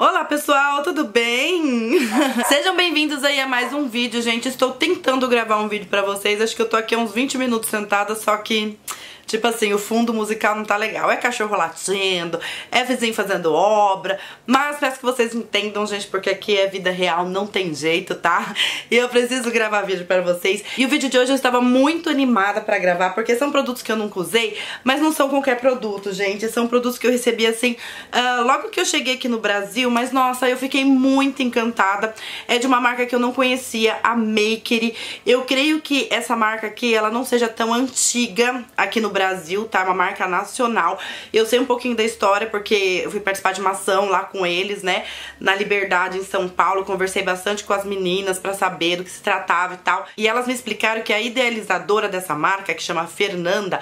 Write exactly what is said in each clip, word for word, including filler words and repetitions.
Olá pessoal, tudo bem? Sejam bem-vindos aí a mais um vídeo, gente. Estou tentando gravar um vídeo pra vocês. Acho que eu tô aqui há uns vinte minutos sentada, só que... tipo assim, o fundo musical não tá legal. É cachorro latindo, é vizinho fazendo obra. Mas peço que vocês entendam, gente, porque aqui é vida real, não tem jeito, tá? E eu preciso gravar vídeo pra vocês. E o vídeo de hoje eu estava muito animada pra gravar, porque são produtos que eu nunca usei, mas não são qualquer produto, gente. São produtos que eu recebi, assim, uh, logo que eu cheguei aqui no Brasil. Mas, nossa, eu fiquei muito encantada. É de uma marca que eu não conhecia, a Makery. Eu creio que essa marca aqui, ela não seja tão antiga aqui no Brasil, tá? Uma marca nacional. Eu sei um pouquinho da história porque eu fui participar de uma ação lá com eles, né? Na Liberdade, em São Paulo. Conversei bastante com as meninas pra saber do que se tratava e tal. E elas me explicaram que a idealizadora dessa marca, que chama Fernanda,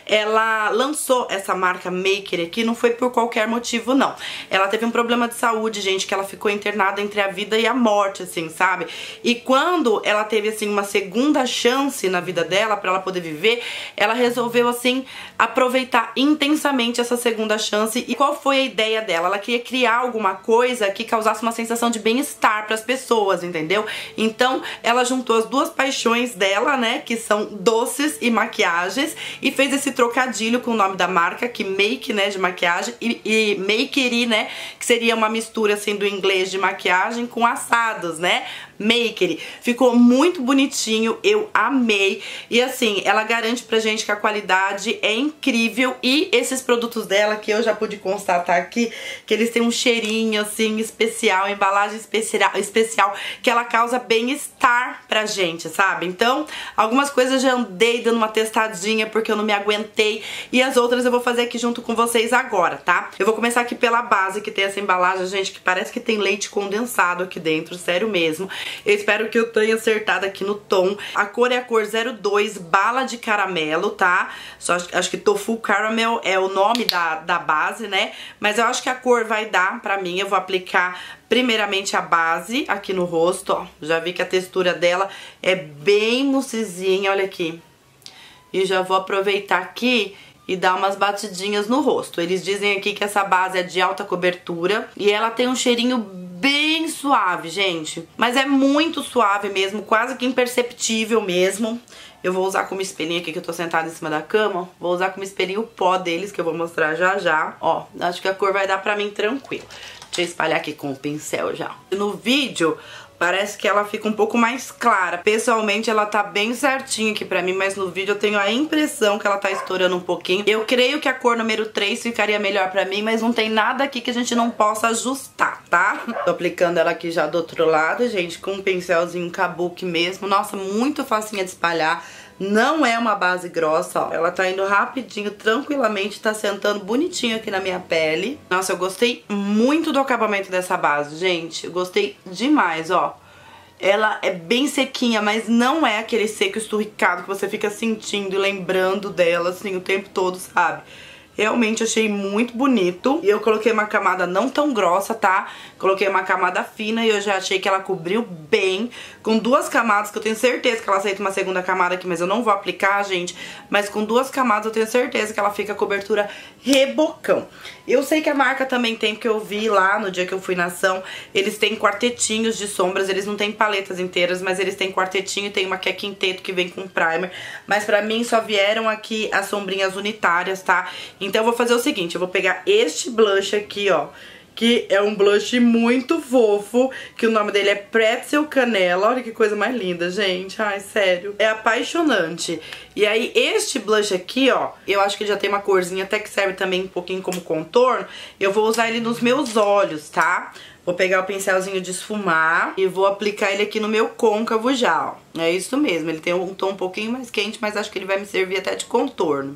ela lançou essa marca Makery aqui, não foi por qualquer motivo, não. Ela teve um problema de saúde, gente, que ela ficou internada entre a vida e a morte, assim, sabe? E quando ela teve, assim, uma segunda chance na vida dela pra ela poder viver, ela resolveu, assim, aproveitar intensamente essa segunda chance. E qual foi a ideia dela? Ela queria criar alguma coisa que causasse uma sensação de bem-estar para as pessoas, entendeu? Então ela juntou as duas paixões dela, né, que são doces e maquiagens, e fez esse trocadilho com o nome da marca, que make, né, de maquiagem, e, e Makery, né, que seria uma mistura, assim, do inglês de maquiagem com assados, né? Makery. Ficou muito bonitinho, eu amei. E assim, ela garante pra gente que a qualidade é incrível. E esses produtos dela, que eu já pude constatar aqui, que eles têm um cheirinho assim especial, embalagem especial, especial que ela causa bem-estar pra gente, sabe? Então, algumas coisas eu já andei dando uma testadinha porque eu não me aguentei, e as outras eu vou fazer aqui junto com vocês agora, tá? Eu vou começar aqui pela base, que tem essa embalagem, gente, que parece que tem leite condensado aqui dentro, sério mesmo. Eu espero que eu tenha acertado aqui no tom. A cor é a cor zero dois, bala de caramelo, tá? Só acho, acho que Tofu Caramel é o nome da, da base, né? Mas eu acho que a cor vai dar pra mim. Eu vou aplicar primeiramente a base aqui no rosto, ó. Já vi que a textura dela é bem moussezinha, olha aqui. E já vou aproveitar aqui e dar umas batidinhas no rosto. Eles dizem aqui que essa base é de alta cobertura e ela tem um cheirinho bem suave, gente. Mas é muito suave mesmo, quase que imperceptível mesmo. Eu vou usar como espelhinho aqui, que eu tô sentada em cima da cama. Vou usar como espelhinho o pó deles, que eu vou mostrar já já. Ó, acho que a cor vai dar pra mim tranquilo. Deixa eu espalhar aqui com o pincel já. No vídeo parece que ela fica um pouco mais clara. Pessoalmente ela tá bem certinha aqui pra mim, mas no vídeo eu tenho a impressão que ela tá estourando um pouquinho. Eu creio que a cor número três ficaria melhor pra mim, mas não tem nada aqui que a gente não possa ajustar, tá? Tô aplicando ela aqui já do outro lado, gente, com um pincelzinho kabuki mesmo. Nossa, muito facinha de espalhar. Não é uma base grossa, ó. Ela tá indo rapidinho, tranquilamente, tá sentando bonitinho aqui na minha pele. Nossa, eu gostei muito do acabamento dessa base, gente. Eu gostei demais, ó. Ela é bem sequinha, mas não é aquele seco esturricado que você fica sentindo e lembrando dela, assim, o tempo todo, sabe? Realmente achei muito bonito. E eu coloquei uma camada não tão grossa, tá? Coloquei uma camada fina e eu já achei que ela cobriu bem. Com duas camadas, que eu tenho certeza que ela aceita uma segunda camada aqui, mas eu não vou aplicar, gente. Mas com duas camadas eu tenho certeza que ela fica cobertura rebocão. Eu sei que a marca também tem, porque eu vi lá no dia que eu fui na ação, eles têm quartetinhos de sombras. Eles não têm paletas inteiras, mas eles têm quartetinho e tem uma que é quinteto, que vem com primer. Mas pra mim só vieram aqui as sombrinhas unitárias, tá? Então eu vou fazer o seguinte, eu vou pegar este blush aqui, ó, que é um blush muito fofo, que o nome dele é Pretzel Canela. Olha que coisa mais linda, gente. Ai, sério. É apaixonante. E aí, este blush aqui, ó, eu acho que ele já tem uma corzinha até que serve também um pouquinho como contorno. Eu vou usar ele nos meus olhos, tá? Vou pegar o pincelzinho de esfumar e vou aplicar ele aqui no meu côncavo já, ó. É isso mesmo. Ele tem um tom um pouquinho mais quente, mas acho que ele vai me servir até de contorno.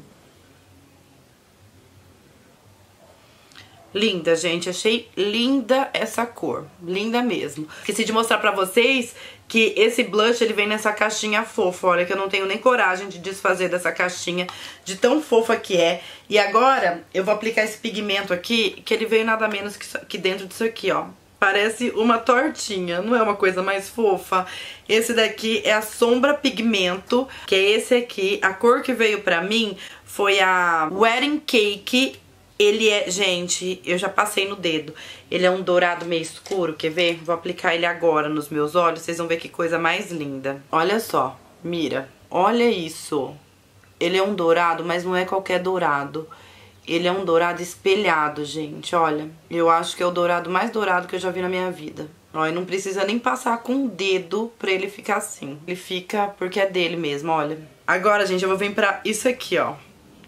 Linda, gente. Achei linda essa cor. Linda mesmo. Esqueci de mostrar pra vocês que esse blush, ele vem nessa caixinha fofa. Olha que eu não tenho nem coragem de desfazer dessa caixinha, de tão fofa que é. E agora eu vou aplicar esse pigmento aqui, que ele veio nada menos que, que dentro disso aqui, ó. Parece uma tortinha, não é uma coisa mais fofa? Esse daqui é a sombra pigmento, que é esse aqui. A cor que veio pra mim foi a Wedding Cake Ele é, gente, eu já passei no dedo. Ele é um dourado meio escuro, quer ver? Vou aplicar ele agora nos meus olhos, vocês vão ver que coisa mais linda. Olha só, mira, olha isso. Ele é um dourado, mas não é qualquer dourado. Ele é um dourado espelhado, gente, olha. Eu acho que é o dourado mais dourado que eu já vi na minha vida. Ó, e não precisa nem passar com o dedo pra ele ficar assim. Ele fica porque é dele mesmo, olha. Agora, gente, eu vou vir pra isso aqui, ó.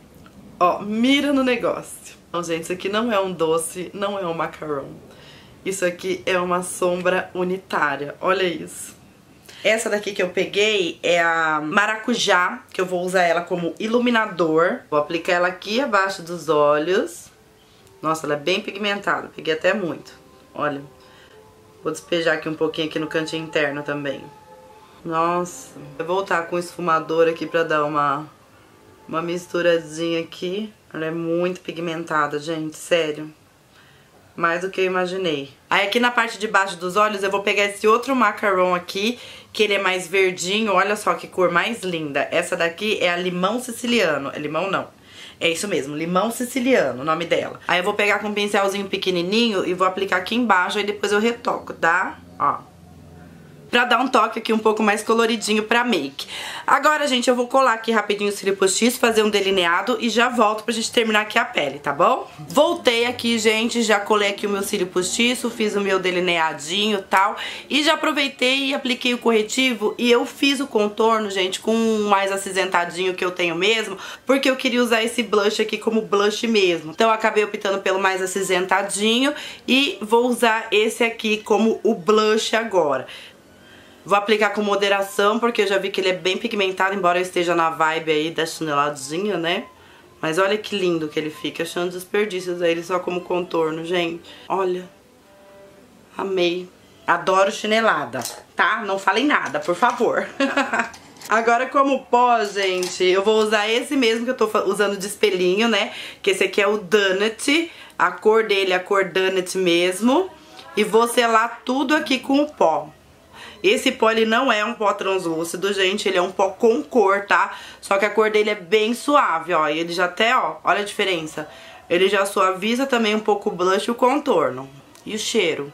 Ó, mira no negócio. Então, gente, isso aqui não é um doce, não é um macarrão. Isso aqui é uma sombra unitária, olha isso. Essa daqui que eu peguei é a maracujá, que eu vou usar ela como iluminador. Vou aplicar ela aqui abaixo dos olhos. Nossa, ela é bem pigmentada, peguei até muito, olha. Vou despejar aqui um pouquinho aqui no cantinho interno também. Nossa, eu vou voltar com o esfumador aqui pra dar uma, uma misturadinha aqui. Ela é muito pigmentada, gente, sério. Mais do que eu imaginei. Aí aqui na parte de baixo dos olhos eu vou pegar esse outro macarrão aqui, que ele é mais verdinho, olha só que cor mais linda. Essa daqui é a limão siciliano, é limão não. É isso mesmo, limão siciliano, o nome dela. Aí eu vou pegar com um pincelzinho pequenininho e vou aplicar aqui embaixo, aí depois eu retoco, tá? Ó. Pra dar um toque aqui um pouco mais coloridinho pra make. Agora, gente, eu vou colar aqui rapidinho o cílio postiço, fazer um delineado e já volto pra gente terminar aqui a pele, tá bom? Voltei aqui, gente, já colei aqui o meu cílio postiço, fiz o meu delineadinho e tal. E já aproveitei e apliquei o corretivo e eu fiz o contorno, gente, com um mais acinzentadinho que eu tenho mesmo, porque eu queria usar esse blush aqui como blush mesmo. Então eu acabei optando pelo mais acinzentadinho e vou usar esse aqui como o blush agora. Vou aplicar com moderação, porque eu já vi que ele é bem pigmentado, embora eu esteja na vibe aí da chineladinha, né? Mas olha que lindo que ele fica, achando desperdícios aí, ele só como contorno, gente. Olha, amei. Adoro chinelada, tá? Não falem nada, por favor. Agora como pó, gente, eu vou usar esse mesmo que eu tô usando de espelhinho, né? Que esse aqui é o Donut, a cor dele é a cor Donut mesmo. E vou selar tudo aqui com o pó. Esse pó, ele não é um pó translúcido, gente, ele é um pó com cor, tá? Só que a cor dele é bem suave, ó, e ele já até, ó, olha a diferença. Ele já suaviza também um pouco o blush e o contorno. E o cheiro?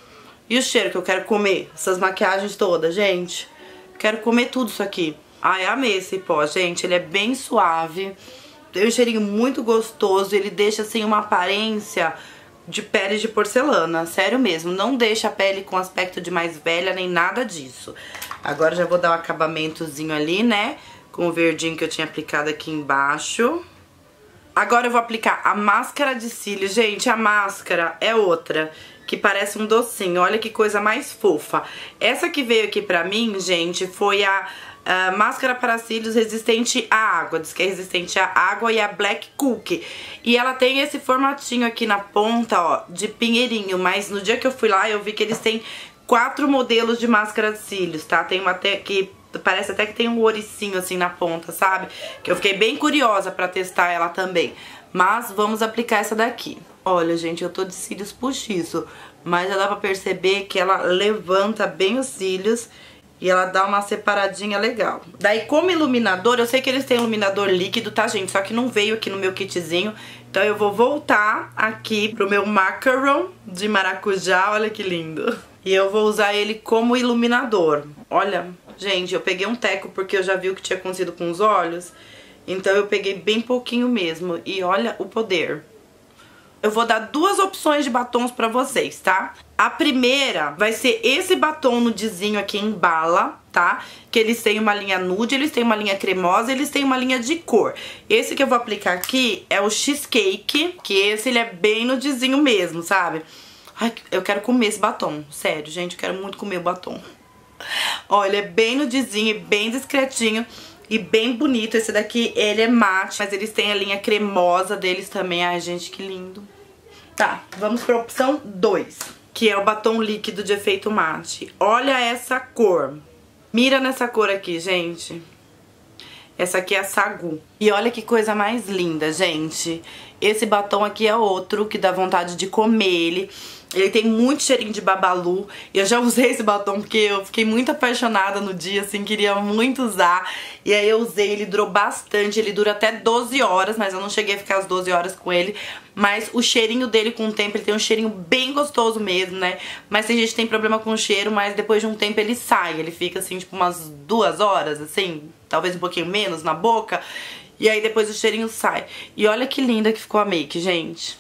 E o cheiro que eu quero comer? Essas maquiagens todas, gente. Quero comer tudo isso aqui. Ai, amei esse pó, gente, ele é bem suave. Tem um cheirinho muito gostoso, ele deixa, assim, uma aparência de pele de porcelana, sério mesmo, não deixa a pele com aspecto de mais velha, nem nada disso. Agora já vou dar um acabamentozinho ali, né, com o verdinho que eu tinha aplicado aqui embaixo. Agora eu vou aplicar a máscara de cílios, gente, a máscara é outra, que parece um docinho, olha que coisa mais fofa. Essa que veio aqui pra mim, gente, foi a... Uh, máscara para cílios resistente à água, diz que é resistente à água, e a Black Cookie. E ela tem esse formatinho aqui na ponta, ó, de pinheirinho, mas no dia que eu fui lá eu vi que eles têm quatro modelos de máscara de cílios, tá? Tem uma até que parece até que tem um ouricinho assim na ponta, sabe? Que eu fiquei bem curiosa pra testar ela também. Mas vamos aplicar essa daqui. Olha, gente, eu tô de cílios postiço, mas já dá pra perceber que ela levanta bem os cílios e ela dá uma separadinha legal. Daí, como iluminador, eu sei que eles têm iluminador líquido, tá, gente? Só que não veio aqui no meu kitzinho. Então eu vou voltar aqui pro meu macaron de maracujá. Olha que lindo. E eu vou usar ele como iluminador. Olha, gente, eu peguei um teco porque eu já vi o que tinha acontecido com os olhos. Então eu peguei bem pouquinho mesmo. E olha o poder. Eu vou dar duas opções de batons pra vocês, tá? A primeira vai ser esse batom nudezinho aqui em bala, tá? Que eles têm uma linha nude, eles têm uma linha cremosa, eles têm uma linha de cor. Esse que eu vou aplicar aqui é o Cheesecake, que esse ele é bem nudezinho mesmo, sabe? Ai, eu quero comer esse batom, sério, gente, eu quero muito comer o batom. Olha, é bem nudezinho, bem discretinho e bem bonito. Esse daqui, ele é mate, mas eles têm a linha cremosa deles também. Ai, gente, que lindo. Tá, vamos pra opção dois, que é o batom líquido de efeito mate. Olha essa cor. Mira nessa cor aqui, gente. Essa aqui é a Sagu. E olha que coisa mais linda, gente. Esse batom aqui é outro que dá vontade de comer ele. Ele tem muito cheirinho de babalu. Eu já usei esse batom porque eu fiquei muito apaixonada no dia, assim, queria muito usar. E aí eu usei, ele durou bastante, ele dura até doze horas, mas eu não cheguei a ficar as doze horas com ele. mas o cheirinho dele com o tempo, ele tem um cheirinho bem gostoso mesmo, né? Mas tem gente que tem problema com o cheiro, mas depois de um tempo ele sai, ele fica assim, tipo umas duas horas, assim, talvez um pouquinho menos na boca, e aí depois o cheirinho sai. E olha que linda que ficou a make, gente.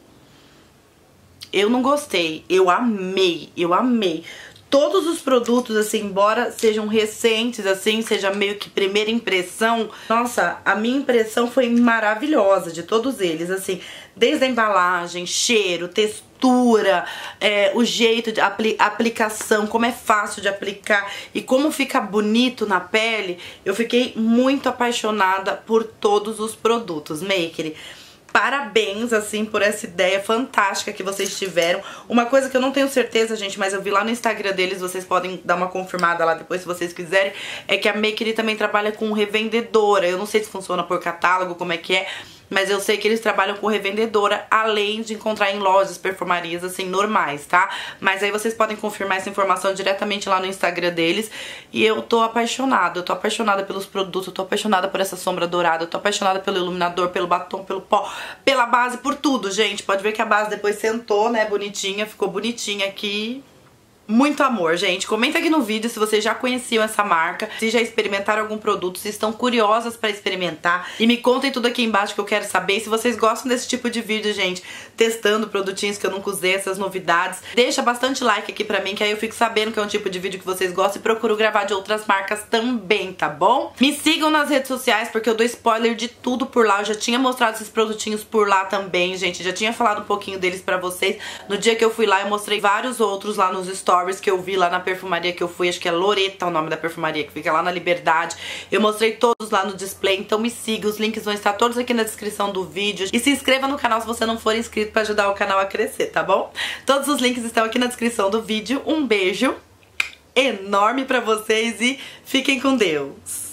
Eu não gostei, eu amei, eu amei. Todos os produtos, assim, embora sejam recentes, assim, seja meio que primeira impressão, nossa, a minha impressão foi maravilhosa de todos eles, assim, desde a embalagem, cheiro, textura, é, o jeito de apli aplicação, como é fácil de aplicar e como fica bonito na pele. Eu fiquei muito apaixonada por todos os produtos, Makery. Parabéns, assim, por essa ideia fantástica que vocês tiveram. Uma coisa que eu não tenho certeza, gente, mas eu vi lá no Instagram deles, vocês podem dar uma confirmada lá depois se vocês quiserem, é que a Makery também trabalha com revendedora. Eu não sei se funciona por catálogo, como é que é, mas eu sei que eles trabalham com revendedora, além de encontrar em lojas, perfumarias, assim, normais, tá? Mas aí vocês podem confirmar essa informação diretamente lá no Instagram deles. E eu tô apaixonada, eu tô apaixonada pelos produtos, eu tô apaixonada por essa sombra dourada, eu tô apaixonada pelo iluminador, pelo batom, pelo pó, pela base, por tudo, gente. Pode ver que a base depois sentou, né, bonitinha, ficou bonitinha aqui. Muito amor, gente. Comenta aqui no vídeo se vocês já conheciam essa marca, se já experimentaram algum produto, se estão curiosas pra experimentar. E me contem tudo aqui embaixo que eu quero saber. Se vocês gostam desse tipo de vídeo, gente, testando produtinhos que eu nunca usei, essas novidades, deixa bastante like aqui pra mim, que aí eu fico sabendo que é um tipo de vídeo que vocês gostam e procuro gravar de outras marcas também, tá bom? Me sigam nas redes sociais, porque eu dou spoiler de tudo por lá. Eu já tinha mostrado esses produtinhos por lá também, gente. Já tinha falado um pouquinho deles pra vocês. No dia que eu fui lá, eu mostrei vários outros lá nos stories que eu vi lá na perfumaria que eu fui, acho que é Loreta o nome da perfumaria, que fica lá na Liberdade. Eu mostrei todos lá no display, então me siga, os links vão estar todos aqui na descrição do vídeo. E se inscreva no canal se você não for inscrito pra ajudar o canal a crescer, tá bom? Todos os links estão aqui na descrição do vídeo. Um beijo enorme pra vocês e fiquem com Deus!